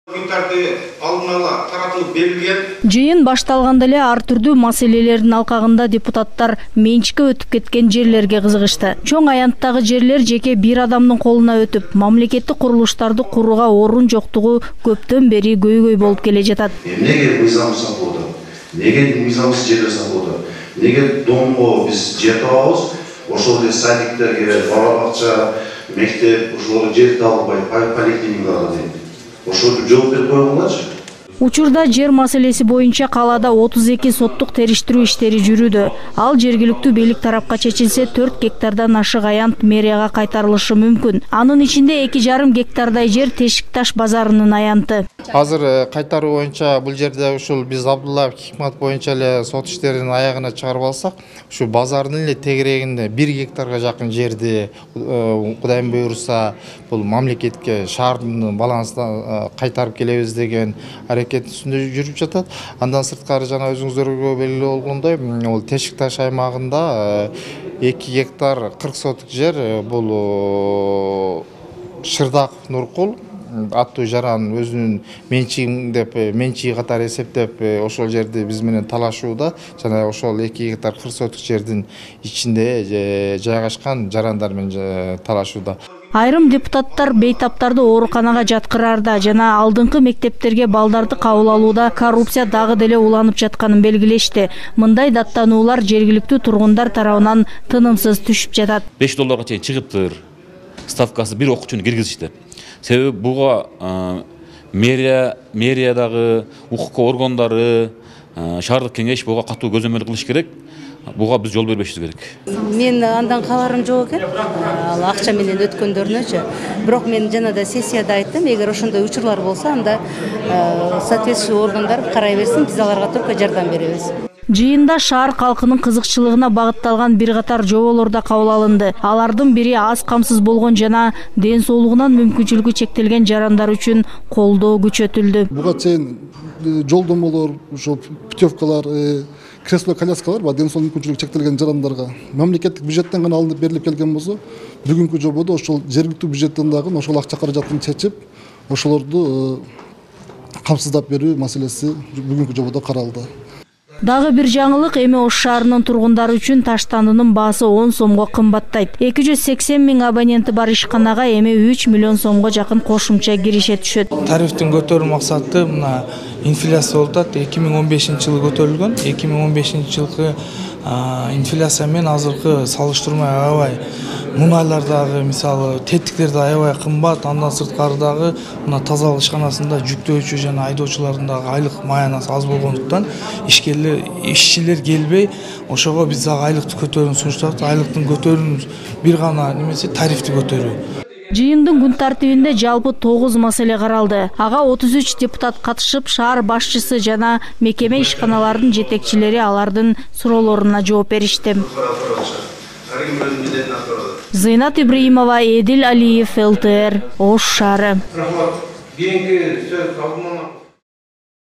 Жыйын башталганда эле ар түрдүү маселелердин алкагында депутаттар менчикке өтүп кеткен жерлерге кызыгышты. Чоң аянттагы жерлер жеке бир адамдын колуна өтүп, мамлекеттик курулуштарды курууга орун жоктугу көптөн бери көйгөй болуп келе жатат. Неге мыйзамсыз болду? Неге мыйзамсыз жерлер сатылды? Неге домго биз жер табабыз? Ошол эле садиктерге, бала бакча, мектеп, ошолорго жер табылбай, поликлиникаларга дейт. Ошол жооп берип койгонларчы? Учурда жер маселеси боюнча калаада 32 соттук териштирүү иштери жүрүүдө. Ал жергиликтүү бийлик тарапка чечилсе 4 гектардан ашык аянт мэрияга кайтарылышы мүмкүн. Анын ичинде 2,5 гектардай жер Тешикташ базарынын аянты. Азыр кайтаруу боюнча бул жерде ушул биз Абдуллаев Хикмат боюнча эле сот иштерин аягына чыгарып алсак, ушу базардын эле тегерегинде 1 гектарга жакын жерди Кудайым буйруса бул мамлекетке шаардын балансына кайтарып келебиз деген аракет үстүндө жүрүп жатат. Андан сырткары жана өзүңүздөргө белгилүү болгондой, бул Тешикташ аймагында 2 гектар 40 соток жер бул Шырдаков Нуркул аттуу жаран өзүнүн менчиги катары эсептеп ошол жерди биз менен талашууда. Жана ошол 2 гектар 40 соток жердин ичинде жайгашкан жарандар менен талашууда. Айрым депутаттар бейтаптарды ооруканага жаткыраарда жана алдыңкы мектептерге балдарды кабыл алууда коррупция дагы деле уланып жатканын белгилешти. Мындай даттануулар жергиликтүү тургундар тарабынан тынымсыз түшүп жатат. $5 чейин чыгыптыр. Ставкасы бир окуучуну киргизишти. Себеби буга мэриядагы укук органдары, шаардык кеңеш буга катуу көзөмөл кылыш керек. Буга биз жол бербешибиз керек. Мен андан кабарым жок экен. Ал акча менен өткөндөрүнөчү. Бирок мен жана да сессияда айттым, эгер ошондой учурлар болсо, анда соответствующий органдар карай берсин, биз аларга только жардам беребиз. Жыйында шаар калкынын кызыкчылыгына багытталган бир катар жоболор да кабыл алынды. Алардын бири аз камсыз болгон жана ден соолугунан мүмкүнчүлүгү чектелген жарандар үчүн колдоо күчөтүлдү. Буга чейин жолдомолор, ошо путевкалар, кресло-коляскалар ден соолугу мүмкүнчүлүгү чектелген жарандарга мамлекеттик бюджеттен гана алынып берилип келген болсо, бүгүнкү жободо ошол жергиликтүү бюджеттен дагы ошол акча каражатын чечип, ошолорду камсыздап берүү маселеси бүгүнкү жободо каралды. Дагы бир жаңылык, эми Ош шаарынын тургундары үчүн таштандынын баасы 10 сомго кымбаттайт. 280 миң абоненти бар ишканага эми 3 миллион сомго жакын кошумча кирише түшөт. Тарифтин көтөрүү максаты мына инфляция болуп атат. 2015-жылы көтөрүлгөн. 2015-жылкы инфляция менен азыркы салыштырмай аябай мунайлардагы мисалы теттиктерди аябай кымбат, андан сырткары дагы мына тазалык ишканасында жүктөөчү жана айдоочулардын дагы айлык маянасы аз болгондуктан ишчилер келбей, ошого биз дагы айлыкты көтөрүүнү сунуштап, айлыктын көтөрүүнүн бир гана немеси тарифти көтөрүү. Жыйындын күн тартибинде жалпы 9 маселе каралды. Ага 33 депутат катышып, шаар башчысы жана мекеме ишканалардын жетекчилери алардын суроолоруна жооп беришти. Зыйнат Ибраимова, Эдил Алиев, ЛТР, Ош шаары.